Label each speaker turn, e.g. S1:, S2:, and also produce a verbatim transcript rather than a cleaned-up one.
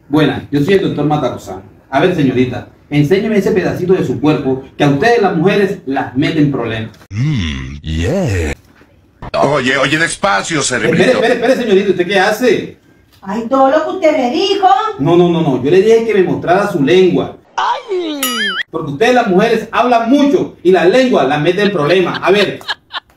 S1: Buenas, yo soy el doctor Matarosano. A ver, señorita, enséñeme ese pedacito de su cuerpo que a ustedes las mujeres las meten problemas.
S2: Mmm, yeah.
S3: Oye, oye, despacio, cerebrito.
S1: Espere, espere, espere, señorita, ¿usted qué hace?
S4: Ay, todo lo que usted me dijo.
S1: No, no, no, no, yo le dije que me mostrara su lengua. ¡Ay! Porque ustedes las mujeres hablan mucho y la lengua las meten problemas. A ver.